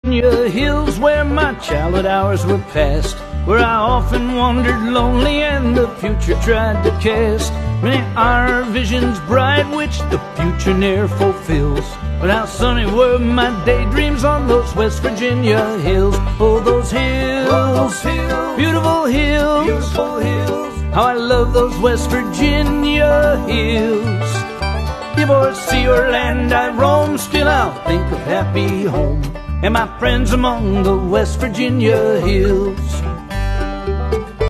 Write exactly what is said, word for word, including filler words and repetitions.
Virginia hills where my childhood hours were passed, where I often wandered lonely and the future tried to cast many are visions bright which the future ne'er fulfills. But how sunny were my daydreams on those West Virginia hills. Oh, those hills, oh, those hills, beautiful hills, beautiful hills. How I love those West Virginia hills. If o'er sea or land I roam, still I'll think of happy home and my friends among the West Virginia hills.